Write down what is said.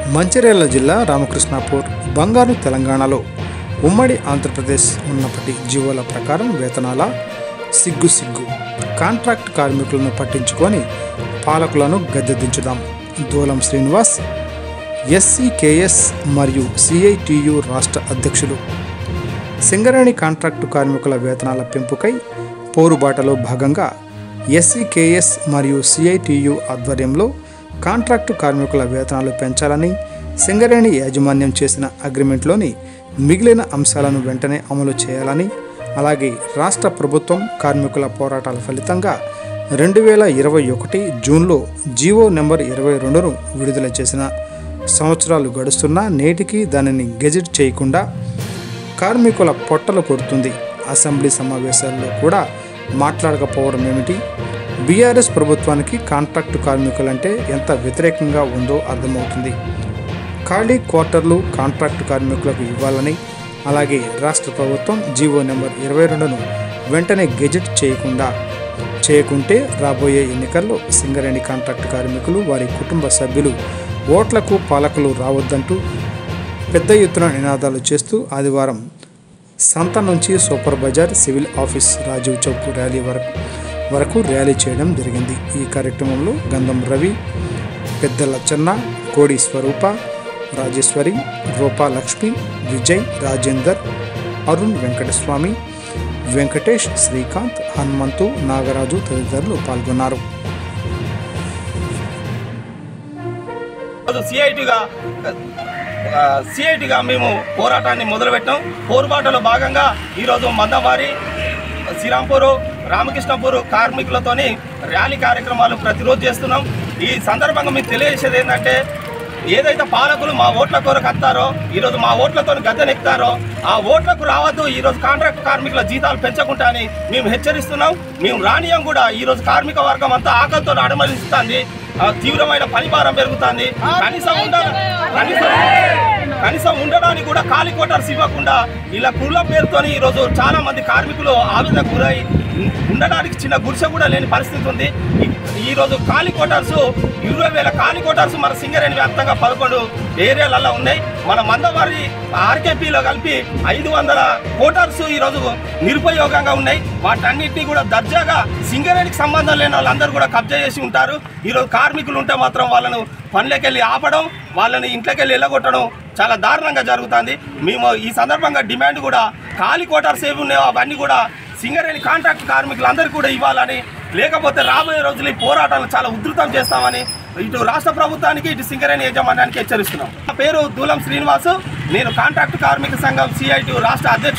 మంచిర్యాల జిల్లా రామకృష్ణాపూర్ బంగారు తెలంగాణలో ఉమ్మడి ఆంధ్రప్రదేశ్ ఉన్నప్పటి జీవోల ప్రకారం వేతనాల సిగ్గు కాంట్రాక్ట్ కార్మికులను పట్టించుకొని పాలకులను గద్దెదించుదాం. దూలం శ్రీనివాస్ ఎస్సీకేఎస్ మరియు సిఐటియు రాష్ట్ర అధ్యక్షులు. సింగరేణి కాంట్రాక్టు కార్మికుల వేతనాల పెంపుకై పోరుబాటలో భాగంగా ఎస్సీకేఎస్ మరియు సిఐటియు ఆధ్వర్యంలో కాంట్రాక్టు కార్మికుల వేతనాలు పెంచాలని, సింగరేణి యాజమాన్యం చేసిన అగ్రిమెంట్లోని మిగిలిన అంశాలను వెంటనే అమలు చేయాలని, అలాగే రాష్ట్ర ప్రభుత్వం కార్మికుల పోరాటాల ఫలితంగా 2021 జూన్లో జీవో నెంబర్ 22ను విడుదల చేసిన సంవత్సరాలు గడుస్తున్నా నేటికి దానిని గెజిట్ చేయకుండా కార్మికుల పొట్టలు కొడుతుంది. అసెంబ్లీ సమావేశాల్లో కూడా మాట్లాడకపోవడం ఏమిటి? బీఆర్ఎస్ ప్రభుత్వానికి కాంట్రాక్టు కార్మికులంటే ఎంత వ్యతిరేకంగా ఉందో అర్థమవుతుంది. ఖాళీ క్వార్టర్లు కాంట్రాక్టు కార్మికులకు ఇవ్వాలని, అలాగే రాష్ట్ర ప్రభుత్వం జీవో నెంబర్ 22ను వెంటనే గెజిట్ చేయకుంటే రాబోయే ఎన్నికల్లో సింగరేణి కాంట్రాక్టు కార్మికులు, వారి కుటుంబ సభ్యులు ఓట్లకు పాలకులు రావద్దంటూ పెద్ద ఎత్తున నినాదాలు చేస్తూ ఆదివారం సంత నుంచి super bazaar, civil office, Rajiv Chowk rally వరకు ర్యాలీ చేయడం జరిగింది. ఈ కార్యక్రమంలో గంధం రవి, పెద్ద లచ్చన్న, కోడి స్వరూప, రాజేశ్వరి, రూపా లక్ష్మి, విజయ్, రాజేందర్, అరుణ్, వెంకటస్వామి, వెంకటేష్, శ్రీకాంత్, హనుమంతు, నాగరాజు తదితరులు పాల్గొన్నారు. సిఐటిగా మేము పోరాటాన్ని మొదలుపెట్టాం. పోరుబాటలో భాగంగా ఈరోజు మందవారి, శ్రీరాంపూర్, రామకృష్ణపూర్ కార్మికులతోని ర్యాలీ కార్యక్రమాలు ప్రతిరోజు చేస్తున్నాం. ఈ సందర్భంగా మీకు తెలియజేసేది ఏంటంటే, ఏదైతే పాలకులు మా ఓట్ల కొరకు వస్తారో, ఈరోజు మా ఓట్లతో గద్దెనెక్కుతారో ఆ ఓట్లకు రావద్దు. ఈరోజు కాంట్రాక్ట్ కార్మికుల జీతాలు పెంచకుండా అని మేము హెచ్చరిస్తున్నాం. మేము రానియం కూడా. ఈరోజు కార్మిక వర్గం అంతా ఆకలితో అడమలిస్తుంది. తీవ్రమైన పనిభారం పెరుగుతుంది. కనీసం ఉండడానికి కూడా ఖాళీ క్వార్టర్స్ ఇవ్వకుండా ఇలా కుల పేరుతోని ఈరోజు చాలా మంది కార్మికులు ఆవేదన గురై ఉండడానికి చిన్న గుడిసె కూడా లేని పరిస్థితి ఉంది. ఈరోజు ఖాళీ క్వార్టర్స్ 20,000 ఖాళీ క్వార్టర్స్ మన సింగరేణి వ్యాప్తంగా 11 ఏరియాలలో ఉన్నాయి. మన మందవారి ఆర్కేపీలో కలిపి 500 క్వార్టర్స్ ఈరోజు నిరుపయోగంగా ఉన్నాయి. వాటన్నిటినీ కూడా దర్జాగా సింగరేణికి సంబంధం లేని వాళ్ళందరూ కూడా కబ్జా చేసి ఉంటారు. ఈరోజు కార్మికులు ఉంటే మాత్రం వాళ్ళను పనులకెళ్ళి ఆపడం, వాళ్ళని ఇంట్లోకెళ్ళి వెళ్ళగొట్టడం చాలా దారుణంగా జరుగుతుంది. మేము ఈ సందర్భంగా డిమాండ్ కూడా ఖాళీ క్వార్టర్స్ ఏవి ఉన్నాయో అవన్నీ కూడా సింగరేణి కాంట్రాక్ట్ కార్మికులందరికీ కూడా ఇవ్వాలని, లేకపోతే రాబోయే రోజులు ఈ పోరాటాలను చాలా ఉధృతం చేస్తామని ఇటు రాష్ట్ర ప్రభుత్వానికి, ఇటు సింగరేణి యాజమాన్యానికి హెచ్చరిస్తున్నాం. నా పేరు దూలం శ్రీనివాసు. నేను కాంట్రాక్ట్ కార్మిక సంఘం సిఐటి రాష్ట్ర అధ్యక్షుడు.